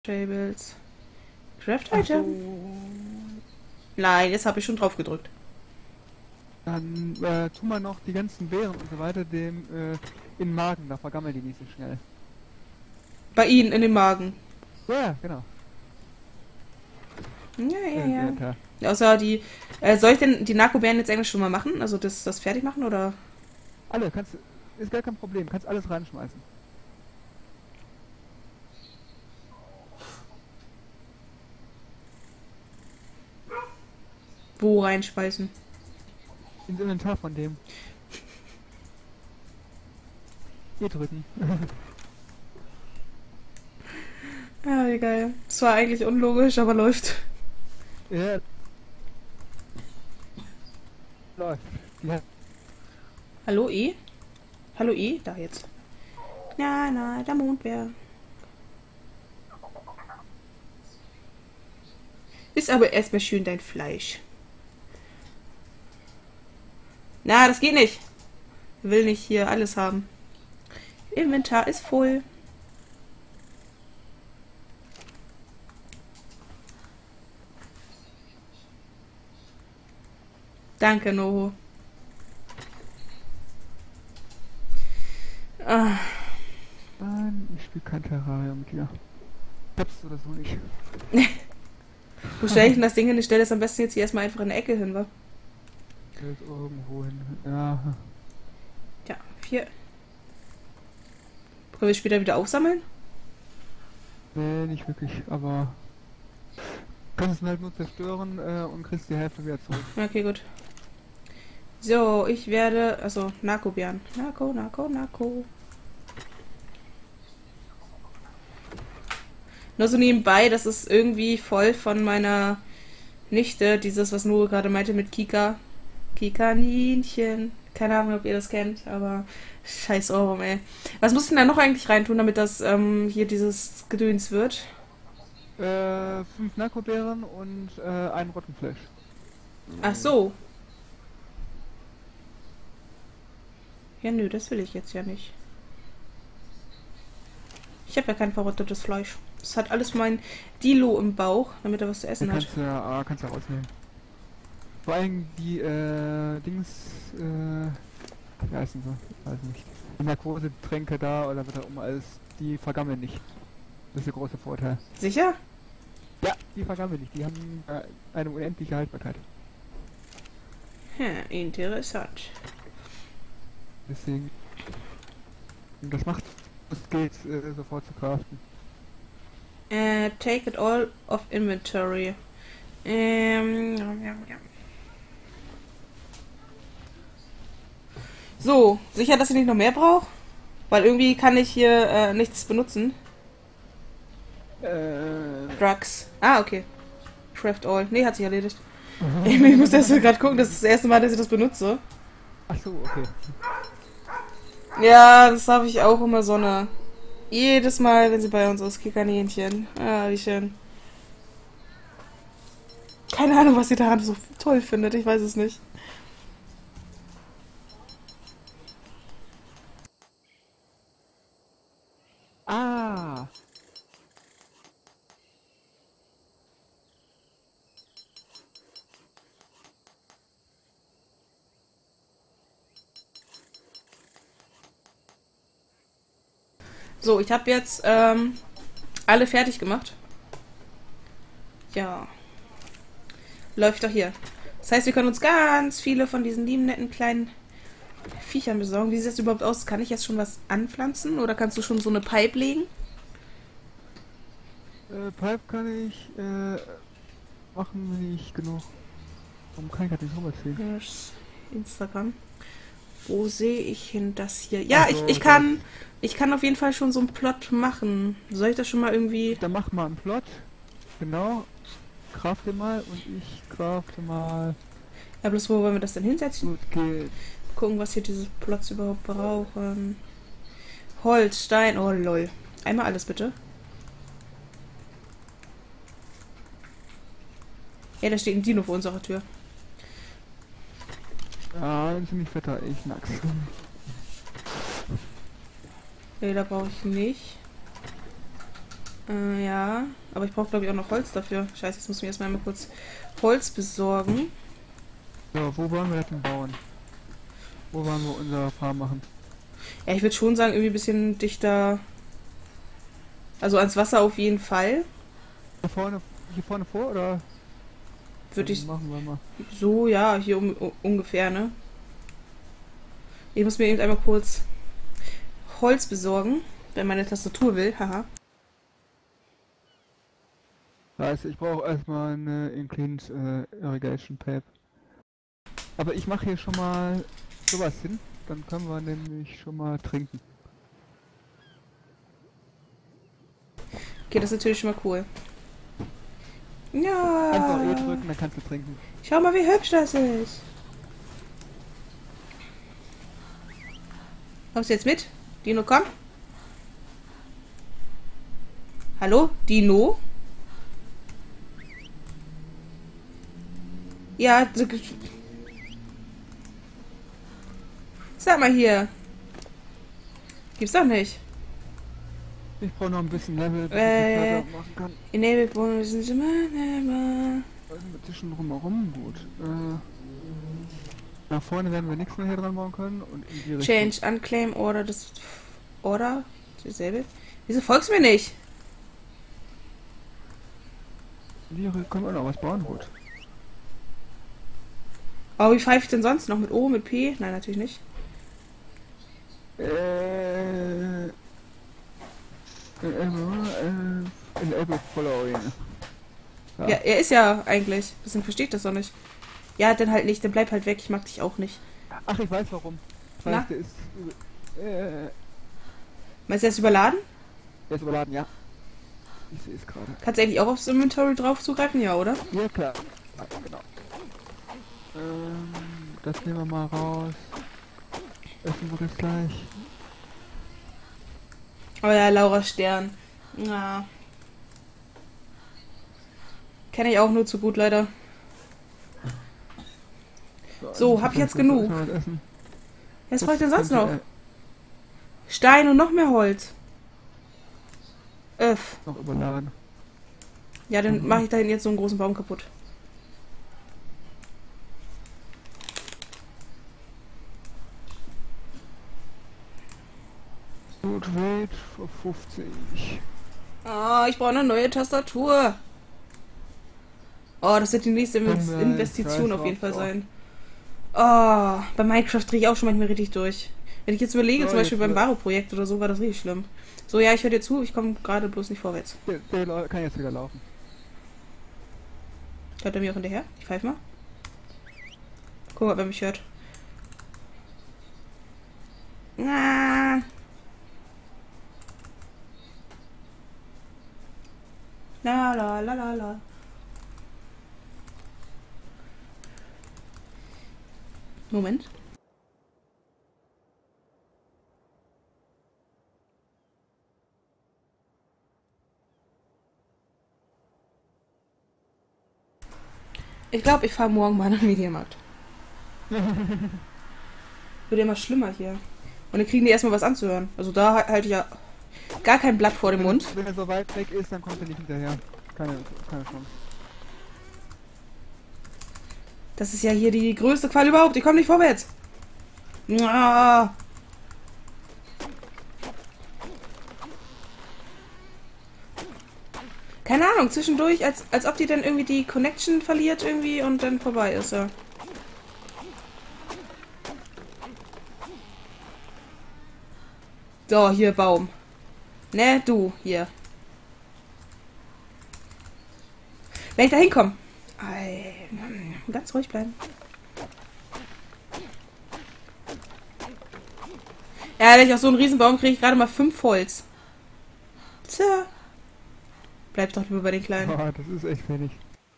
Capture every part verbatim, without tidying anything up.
Tables. Craft Item? Nein, jetzt habe ich schon drauf gedrückt. Dann äh, tu mal noch die ganzen Beeren und so weiter dem äh, in den Magen, da vergammeln die nicht so schnell. Bei Ihnen in dem Magen. Ja, genau. Ja, ja, Äh, ja. Alter. Außer die. Äh, soll ich denn die Narkobeeren jetzt eigentlich schon mal machen? Also das, das fertig machen oder? Alle, kannst ist gar kein Problem, kannst alles reinschmeißen. Wo reinspeisen? Ins Inventar von dem. Hier drücken. Ja, wie geil. Das war eigentlich unlogisch, aber läuft. Ja. Läuft. Die hat Hallo E? Hallo E? Da jetzt. Ja, na, der Mondbär. Ist aber erstmal schön dein Fleisch. Na, das geht nicht. Will nicht hier alles haben. Inventar ist voll. Danke, Noho. Ah. Nein, ich spiele kein Terrarium mit dir. Glaubst du das so nicht? Wo stelle ich denn das Ding hin? Ich stelle das am besten jetzt hier erstmal einfach in der Ecke hin, wa? Stellt irgendwo hin. Ja. Ja, vier. Können wir später wieder aufsammeln? Nee, nicht wirklich, aber kannst es halt nur zerstören äh, und kriegst die Hälfte wieder zurück. Okay, gut. So, ich werde... Also, Narkobeeren. Narko, Narko, Narko. Nur so nebenbei, das ist irgendwie voll von meiner Nichte, dieses, was Nure gerade meinte mit Kika. Kikaninchen. Keine Ahnung, ob ihr das kennt, aber scheiß Ohrwurm, ey. Was muss ich denn da noch eigentlich reintun, damit das ähm, hier dieses Gedöns wird? Äh, fünf Narkobeeren und äh, ein Rottenfleisch. Ach so. Ja, nö, das will ich jetzt ja nicht. Ich habe ja kein verrottetes Fleisch. Das hat alles mein Dilo im Bauch, damit er was zu essen Den hat. kannst du ja, ah, kannst du ja rausnehmen. Vor allem die, äh, Dings, äh, wie heißen sie? Weiß nicht. Die Narkosetränke da oder was auch immer alles, die vergammeln nicht. Das ist der große Vorteil. Sicher? Ja, die vergammeln nicht. Die haben äh, eine unendliche Haltbarkeit. Hm, interessant. Deswegen, das macht es geht äh, sofort zu craften. Äh, take it all of inventory. Ähm, ja, ja, ja. So, sicher, dass ich nicht noch mehr brauche? Weil irgendwie kann ich hier äh, nichts benutzen. Äh, Drugs. Ah, okay. Craft all. Nee, hat sich erledigt. Ich muss erst mal gerade gucken, das ist das erste Mal, dass ich das benutze. ach so, okay. Ja, das habe ich auch immer so eine. Jedes Mal, wenn sie bei uns ist, Kikaninchen. Ah, wie schön. Keine Ahnung, was sie daran so toll findet, ich weiß es nicht. Ah! So, ich habe jetzt ähm, alle fertig gemacht. Ja. Läuft doch hier. Das heißt, wir können uns ganz viele von diesen lieben, netten, kleinen Viechern besorgen. Wie sieht das überhaupt aus? Kann ich jetzt schon was anpflanzen? Oder kannst du schon so eine Pipe legen? Äh, Pipe kann ich äh, machen, wenn ich genug. Warum kann ich das nicht rüberziehen? Yes. Instagram. Wo sehe ich hin das hier? Ja, Also, ich, ich kann ich kann auf jeden Fall schon so einen Plot machen. Soll ich das schon mal irgendwie... Dann mach mal einen Plot. Genau. Crafte mal und ich crafte mal. Ja, bloß wo wollen wir das denn hinsetzen? Gut geht. Gucken, was hier diese Plots überhaupt brauchen. Holz, Stein, oh lol. Einmal alles bitte. Ja, da steht ein Dino vor unserer Tür. Ja, ein ziemlich fetter Elchnachs. Nee, da brauche ich nicht. Äh, ja. Aber ich brauche, glaube ich, auch noch Holz dafür. Scheiße, jetzt muss ich mir erstmal mal kurz Holz besorgen. So, wo wollen wir denn bauen? Wo wollen wir unsere Farm machen? Ja, ich würde schon sagen, irgendwie ein bisschen dichter. Also ans Wasser auf jeden Fall. Hier vorne, hier vorne vor oder? Würde ich. Machen wir mal. So, ja, hier um, um, ungefähr, ne? Ich muss mir eben einmal kurz Holz besorgen, wenn meine Tastatur will. Haha. Also ich brauche erstmal eine Inclined äh, Irrigation Pipe. Aber ich mache hier schon mal sowas hin, dann können wir nämlich schon mal trinken. Okay, das ist natürlich schon mal cool. Ja. Einfach E drücken, dann kannst du trinken. Schau mal, wie hübsch das ist. Kommst du jetzt mit? Dino, komm. Hallo? Dino? Ja, so, sag mal hier. Gibt's doch nicht. Ich brauche noch ein bisschen Level, bis Äh, ich das machen kann. Enable Bonus. Also mit zwischen drumherum, gut. Äh, nach vorne werden wir nichts mehr hier dran bauen können und in die Richtung. Change, Unclaim, Order, das Order, dasselbe. Wieso folgst du mir nicht? In die Richtung können wir noch was bauen, gut. Oh, wie pfeife ich denn sonst noch? Mit O, mit P? Nein, natürlich nicht. Äh, Enable Following. Ja. ja, er ist ja eigentlich. Deswegen verstehe ich das doch nicht. Ja, dann halt nicht. Dann bleib halt weg. Ich mag dich auch nicht. Ach, ich weiß warum. Das heißt, der ist. Äh, Meinst du, er ist überladen? der ist überladen, ja. Ich sehe es gerade. Kannst du eigentlich auch aufs Inventory drauf zugreifen? Ja, oder? Ja, klar. Ja, genau. Ähm, das nehmen wir mal raus. Essen wir das gleich. Oh ja, Laura Stern. Ja. Kenne ich auch nur zu gut, leider. So, hab ich jetzt genug. Was brauche ich denn sonst noch? Stein und noch mehr Holz. Öff. Noch überladen. Ja, dann mache ich da hinten jetzt so einen großen Baum kaputt. Good rate für fünfzig. Oh, ich brauche eine neue Tastatur. Oh, das wird die nächste Inves- Investition auf jeden Fall sein. Oh, bei Minecraft drehe ich auch schon manchmal richtig durch. Wenn ich jetzt überlege, zum Beispiel beim Varo-Projekt oder so, war das richtig schlimm. So, ja, ich höre dir zu, ich komme gerade bloß nicht vorwärts. Der, der kann jetzt wieder laufen. Hört er mir auch hinterher? Ich pfeife mal. Guck mal, wer mich hört. Ah. La la la la la. Moment. Ich glaube, ich fahre morgen mal nach dem Mediamarkt. Wird ja immer schlimmer hier. Und dann kriegen die erstmal was anzuhören. Also da halte ich ja gar kein Blatt vor dem Mund. Wenn er so weit weg ist, dann kommt er nicht hinterher. Keine, keine Chance. Das ist ja hier die größte Qual überhaupt. Ich komme nicht vorwärts. Ah. Keine Ahnung, zwischendurch, als, als ob die dann irgendwie die Connection verliert irgendwie und dann vorbei ist, ja. So, hier, Baum. Ne, du, hier. Wenn ich da hinkomme. Ganz ruhig bleiben. Ehrlich, aus so einem Riesenbaum kriege ich gerade mal fünf Holz. Tja. Bleib doch lieber bei den Kleinen. Oh, das ist echt wenig.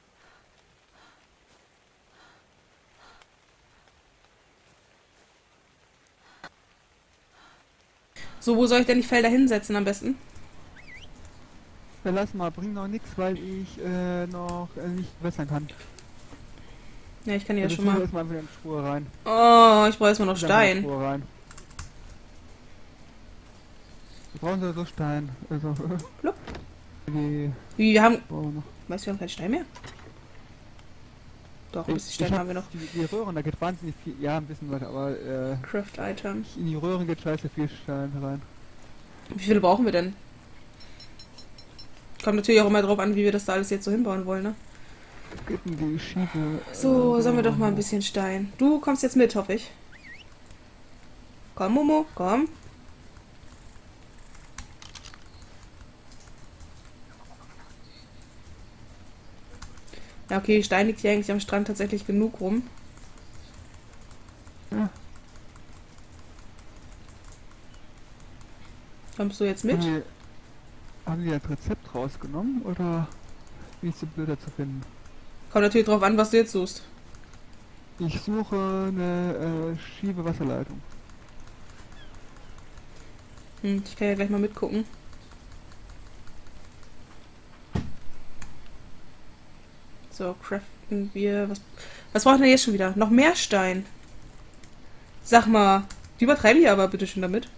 So, wo soll ich denn die Felder hinsetzen am besten? Ja, lass mal, bring noch nichts, weil ich äh, noch äh, nicht wässern kann. Ja, ich kann ja, ja schon mal... erstmal einfach in die Spur rein. Oh, ich brauche erstmal noch Stein. Spur rein. Wir brauchen so Stein. Also, Plupp. die... Wie, wir haben... Oh, noch. Weißt du, wir haben keinen Stein mehr? Doch, ein bisschen Ich Stein hab haben wir noch. Die, die Röhren, da geht wahnsinnig viel... Ja, ein bisschen weiter, aber... Äh, Craft-Item. in die Röhren geht scheiße viel Stein rein. Wie viele brauchen wir denn? Kommt natürlich auch immer drauf an, wie wir das da alles jetzt so hinbauen wollen, ne? Geht in die Schiebe... So, äh, sammeln wir doch mal ein bisschen Stein. Du kommst jetzt mit, hoffe ich. Komm, Momo, komm. Ja, okay, Stein liegt hier eigentlich am Strand tatsächlich genug rum. Ja. Kommst du jetzt mit? Haben die, haben die das Rezept rausgenommen oder wie ist es blöder zu finden? Kommt natürlich drauf an, was du jetzt suchst. Ich suche eine äh, Schiebewasserleitung. Hm, ich kann ja gleich mal mitgucken. So, craften wir... Was, was brauchen wir jetzt schon wieder? Noch mehr Stein. Sag mal, die übertreiben hier aber bitte schon damit.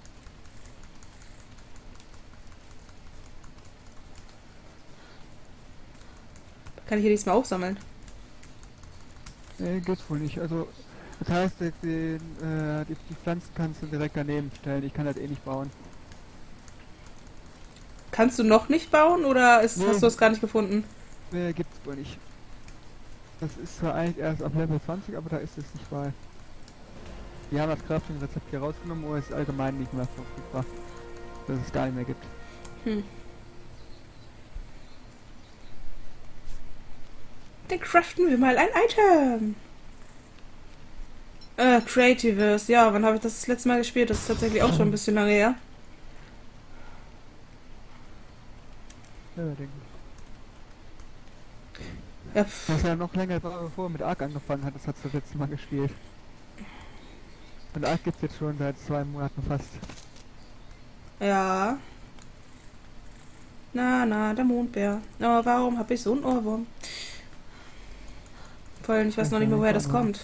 Kann ich hier diesmal auch sammeln? Nee, geht wohl nicht. Also, das heißt, den, äh, die, die Pflanzen kannst du direkt daneben stellen. Ich kann das eh nicht bauen. Kannst du noch nicht bauen oder ist, Nee. hast du es gar nicht gefunden? Nee, gibt's wohl nicht. Das ist zwar eigentlich erst ab Level zwanzig, aber da ist es nicht bei. Die haben das Crafting-Rezept hier rausgenommen, oder ist allgemein nicht mehr verfügbar. Dass es gar nicht mehr gibt. Hm. Dann craften wir mal ein Item. Äh, Creativers. Ja, wann habe ich das das letzte Mal gespielt? Das ist tatsächlich auch schon ein bisschen lange her. Ja, denke ich. Ja, pff. Das ist ja noch länger, bevor er mit Ark angefangen hat, das hat das letzte Mal gespielt. Und Ark gibt's jetzt schon seit zwei Monaten fast. Ja. Na, na, der Mondbär. Oh, warum habe ich so einen Ohrwurm? Vor allem, ich weiß noch nicht mehr, woher das kommt.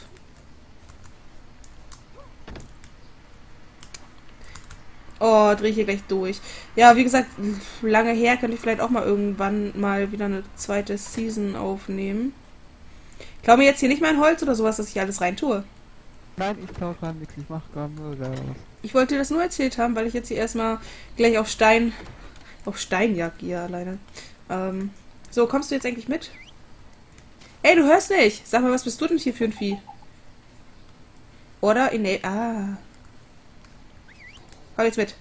Oh, drehe ich hier gleich durch. Ja, wie gesagt, lange her, könnte ich vielleicht auch mal irgendwann mal wieder eine zweite Season aufnehmen. Ich glaube mir jetzt hier nicht mein Holz oder sowas, dass ich alles rein tue. Nein, ich glaube gerade nichts, ich mache gerade nur das. Ich wollte dir das nur erzählt haben, weil ich jetzt hier erstmal gleich auf Stein, auf Steinjagd gehe alleine. Ähm, so, kommst du jetzt eigentlich mit? Ey, du hörst nicht! Sag mal, was bist du denn hier für ein Vieh? Oder? Nee, ah. Komm jetzt mit.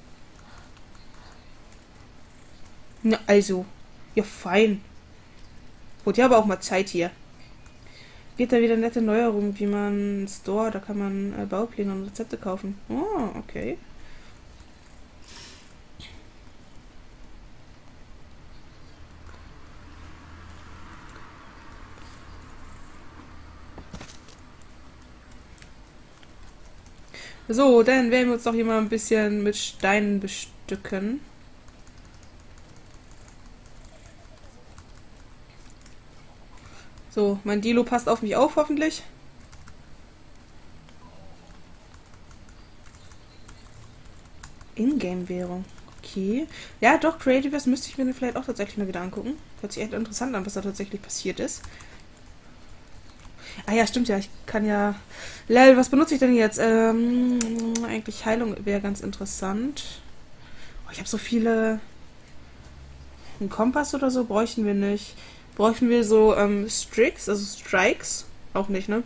Na, also. Ja, fein. Wurde ja aber auch mal Zeit hier. Geht da wieder nette Neuerungen, wie man Store, da kann man äh, Baupläne und Rezepte kaufen. Oh, okay. So, dann werden wir uns doch hier mal ein bisschen mit Steinen bestücken. So, mein Dilo passt auf mich auf, hoffentlich. Ingame-Währung. Okay. Ja, doch, Creativers müsste ich mir vielleicht auch tatsächlich mal wieder angucken. Hört sich echt interessant an, was da tatsächlich passiert ist. Ah ja, stimmt ja, ich kann ja... Lel, was benutze ich denn jetzt? Ähm, eigentlich Heilung wäre ganz interessant. Oh, ich habe so viele... Einen Kompass oder so bräuchten wir nicht. Bräuchten wir so ähm, Strix, also Strikes? Auch nicht, ne?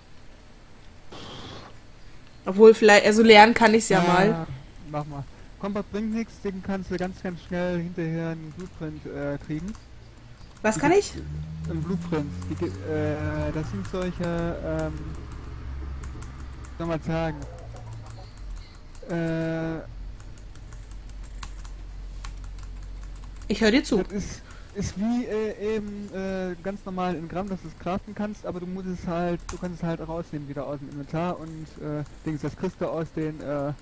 Obwohl, vielleicht... Also lernen kann ich es ja, ja mal. Mach mal. Kompass bringt nichts, den kannst du ganz, ganz schnell hinterher einen Blueprint äh, kriegen. Was kann ich? Ein Blueprint. Die, äh, das sind solche, ähm, soll man sagen, äh, ich höre dir zu. Das ist, ist wie äh, eben äh, ganz normal in Gramm, dass du es craften kannst, aber du musst es halt, du kannst es halt rausnehmen wieder aus dem Inventar und äh, Dings, das kriegst du aus den, äh,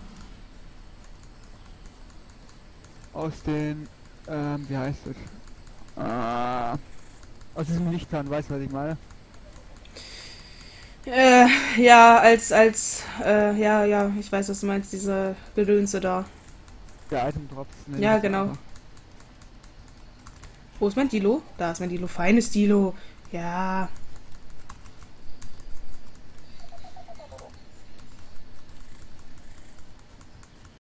aus den, ähm, wie heißt es? Ah, aus diesem Lichtern, weißt du, was ich meine? Äh, ja, als, als, äh, ja, ja, ich weiß, was du meinst, diese Gedönse da. Der Item Drops. Ja, genau. Wo ist mein Dilo? Da ist mein Dilo. Feines Dilo. Ja.